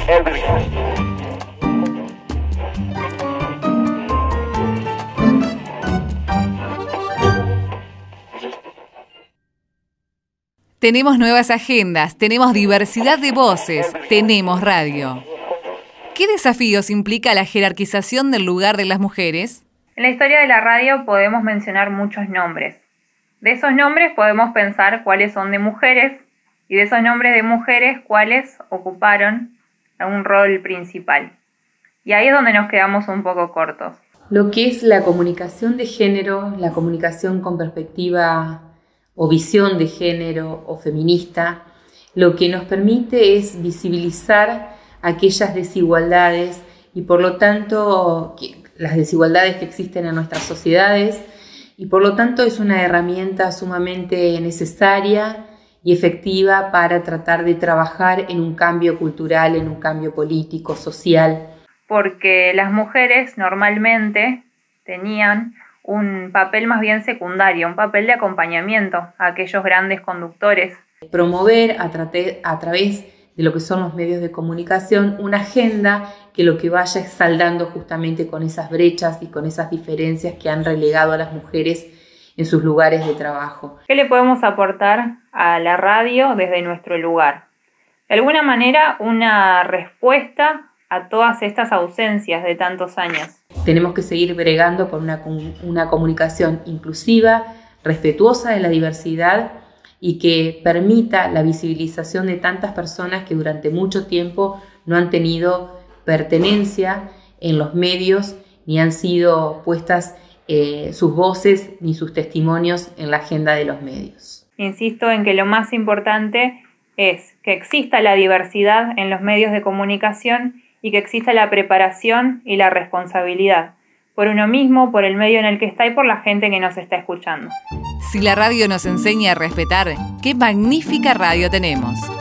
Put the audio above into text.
Tenemos nuevas agendas, tenemos diversidad de voces, tenemos radio. ¿Qué desafíos implica la jerarquización del lugar de las mujeres? En la historia de la radio podemos mencionar muchos nombres. De esos nombres podemos pensar cuáles son de mujeres y de esos nombres de mujeres cuáles ocuparon un rol principal. Y ahí es donde nos quedamos un poco cortos. Lo que es la comunicación de género, la comunicación con perspectiva o visión de género o feminista, lo que nos permite es visibilizar aquellas desigualdades y por lo tanto las desigualdades que existen en nuestras sociedades y por lo tanto es una herramienta sumamente necesaria y efectiva para tratar de trabajar en un cambio cultural, en un cambio político, social. Porque las mujeres normalmente tenían un papel más bien secundario, un papel de acompañamiento a aquellos grandes conductores. Promover a través de lo que son los medios de comunicación una agenda que lo que vaya es saldando justamente con esas brechas y con esas diferencias que han relegado a las mujeres en sus lugares de trabajo. ¿Qué le podemos aportar a la radio desde nuestro lugar? De alguna manera, una respuesta a todas estas ausencias de tantos años. Tenemos que seguir bregando por una comunicación inclusiva, respetuosa de la diversidad y que permita la visibilización de tantas personas que durante mucho tiempo no han tenido pertenencia en los medios ni han sido puestas sus voces ni sus testimonios en la agenda de los medios. Insisto en que lo más importante es que exista la diversidad en los medios de comunicación y que exista la preparación y la responsabilidad por uno mismo, por el medio en el que está y por la gente que nos está escuchando. Si la radio nos enseña a respetar, ¡qué magnífica radio tenemos!